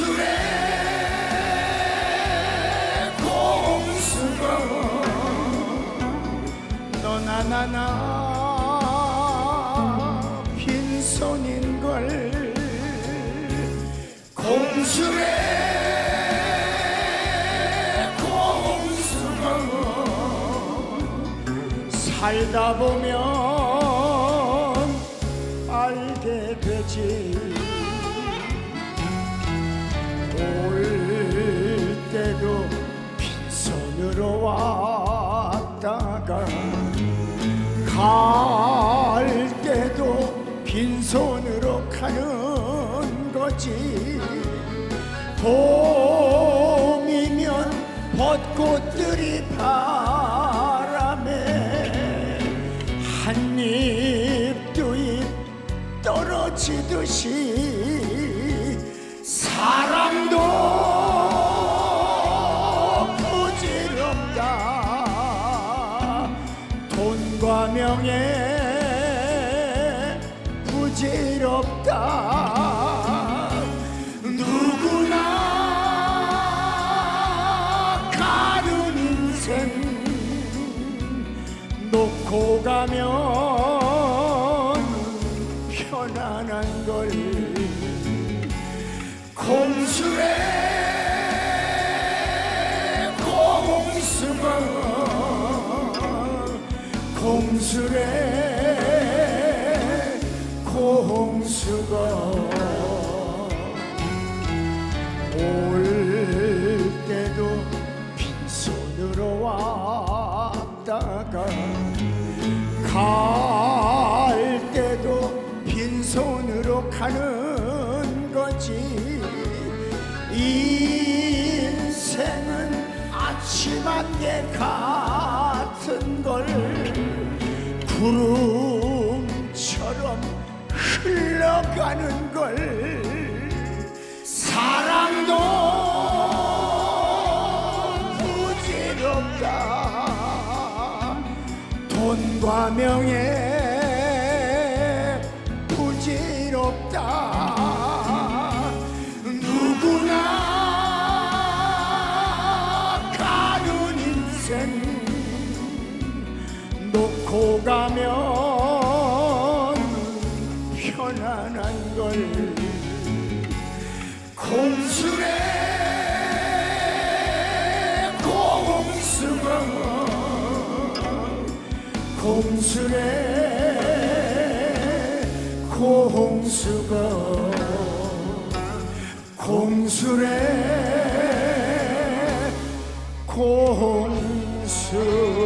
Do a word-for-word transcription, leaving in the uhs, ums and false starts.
공수래 공수가 너나 나나 빈손인걸 공수래 공수가 살다 보면 알게 되지 올 때도 빈손으로 왔다가 갈 때도 빈손으로 가는 거지 봄이면 벚꽃들이 바람에 한 입 두 입 떨어지듯이 사랑도 부질없다 돈과 명예 부질없다 누구나 가는 인생 놓고 가면 편안한 걸 공수래 공수가 공수래 공수가 올 때도 빈손으로 왔다가 갈 때도 빈손으로 가는 거지 인생은 아침 안개 같은 걸 구름처럼 흘러가는 걸 사랑도 부질없다 돈과 명예 부질없다 누구나 가는 인생 놓고 가면 편안한 걸 공수래 공수가 공수래 공수가 공수래 공수